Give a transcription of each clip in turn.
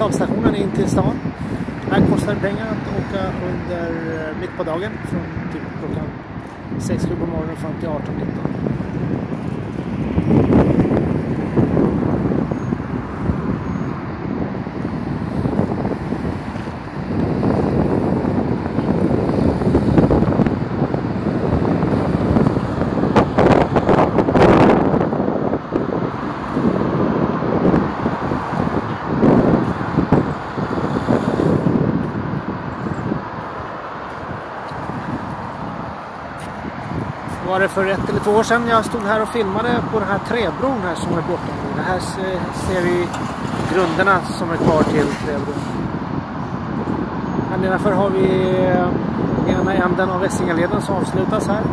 betalstationen in till stan. Här kostar det pengar att åka under mitt på dagen från typ klockan 6-7 på morgonen fram till 18-19. Var det för 1 eller 2 år sedan jag stod här och filmade på den här träbron här som är borta nu. Det här ser vi grunderna som är kvar till träbron. Här nedanför har vi ena änden av Essingeleden som avslutas här.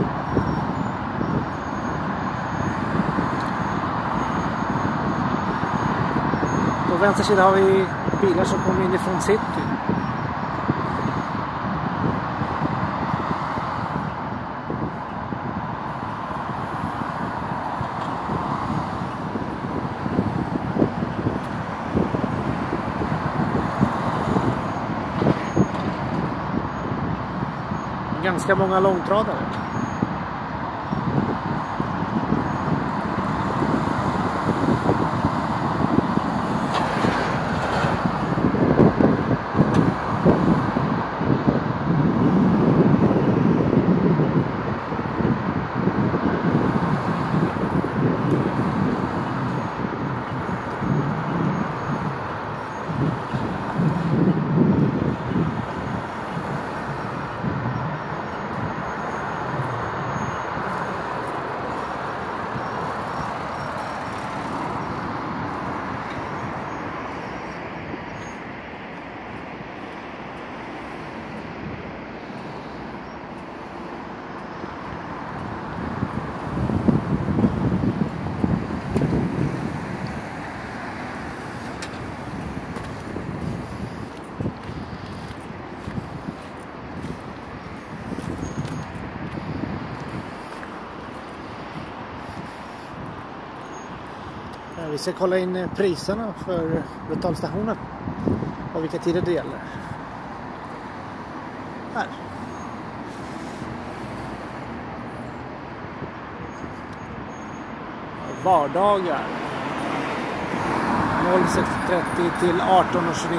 På vänster sida har vi bilar som kommer in ifrån city. Ganska många långtradare. Vi ska kolla in priserna för betalstationen och vilka tider det gäller. Här. Vardagar 06:30 till 18:29.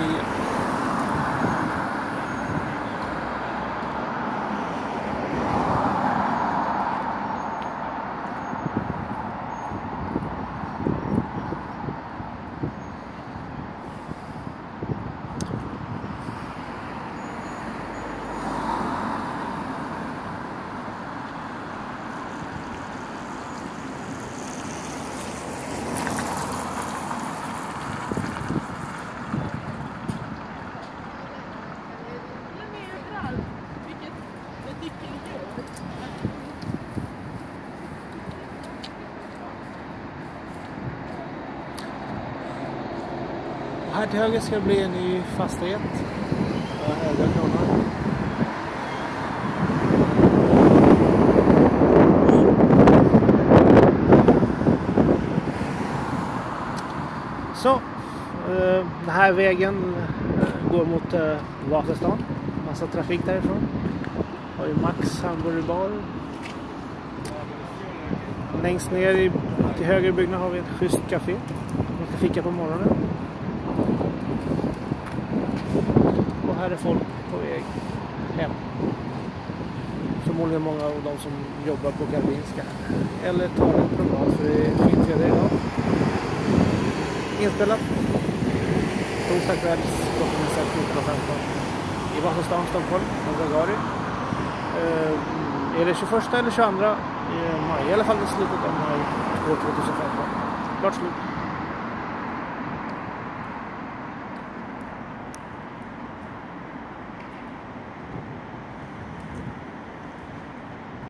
Här till höger ska det bli en ny fastighet. Höga kronor. Så, den här vägen går mot Vasastan. Massa trafik därifrån. Har ju Max hamburgerbar. Längst ner till höger i byggnaden har vi ett schysst café. Man ska fika på morgonen. Och här är folk på väg hem. Förmodligen många av de som jobbar på Karolinska. Eller tar en promenad för det är fint väder idag. Inspelat. Torsdag kvälls klockan 19:15. I Vasastan, Stockholm, Nogagari. Är det 21 eller 22 i maj? I alla fall i slutet av maj 2015. Klart slut.